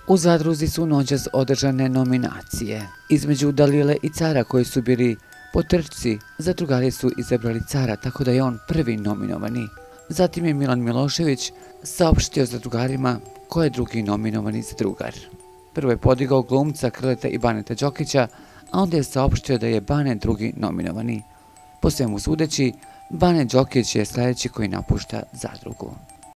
U Zadruzi su noćas održane nominacije. Između Dalile i Cara koji su bili po trčci, zadrugari su izabrali Cara, tako da je on prvi nominovani. Zatim je Milan Milošević saopštio zadrugarima ko je drugi nominovani zadrugar. Prvo je podigao glumca Krleta i Baneta Đokića, a onda je saopštio da je Bane drugi nominovani. Po svemu sudeći, Bane Đokić je sljedeći koji napušta zadrugu.